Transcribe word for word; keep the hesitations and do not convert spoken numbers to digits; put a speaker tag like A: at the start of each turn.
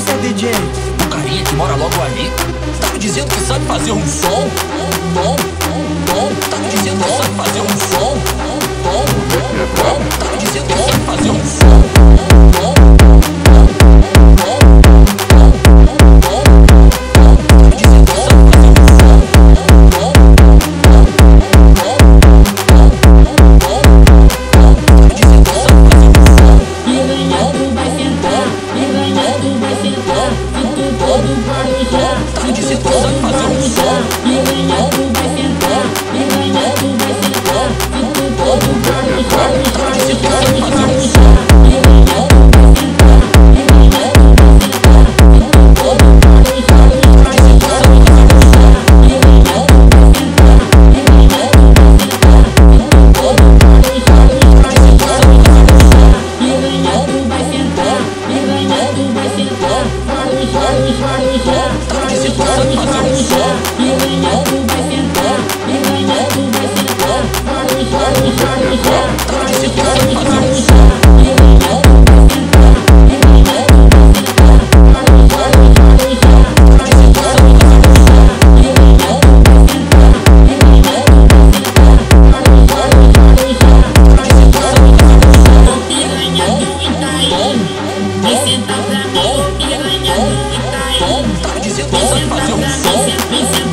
A: é, D J?
B: O carinha que mora logo ali tá me dizendo que sabe fazer um som. Bom, bom, tá me dizendo que sabe fazer um som. Bom, bom, tá me dizendo que sabe fazer um som. Bom, bom, bom, bom, bom, bom, tá me dizendo que sabe fazer um som. Bom, bom, bom, bom, bom, bom, tá me dizendo que sabe fazer um som.
C: Piranha, tu vai sentar, piranha, tu vai sentar. Se tu todo guarujá,
B: tá me dizendo que sabe fazer um som.
C: piranha, tu vai sentar, piranha, tu vai sentar. Se tu todo guarujá,
B: Tá me dizendo que sabe fazer um
C: guarujá,
B: som.
C: piranha, tu vai sentar, piranha, tu vai sentar. Se tu todo guarujá,
B: Tá me dizendo que sabe fazer um som.
C: piranha, tu vai sentar, piranha, tu vai sentar. Se tu todo guarujá,
B: Tá me dizendo que sabe fazer um som.
C: piranha, tu vai sentar, piranha, tu vai sentar. Guarujá, guarujá,
B: Tá me dizendo que sabe fazer um som.
C: piranha, tu vai sentar, piranha, tu vai sentar. Guarujá, guarujá,
B: Tá me dizendo que sabe fazer um som.
C: piranha, tu vai sentar, piranha, tu vai sentar. Guarujá, guarujá,
B: Tá me dizendo que sabe fazer um som.
C: piranha, tu vai sentar, piranha, tu vai sentar. Guarujá, guarujá,
B: Tá me dizendo que sabe fazer um som.
C: ô piranha do Itaí, vem sentar pra mim, ô piranha do Itaí.
B: Tá me dizendo que
C: Vem
B: sabe
C: sentar
B: fazer
C: pra
B: um
C: mim,
B: som.
C: vem sentar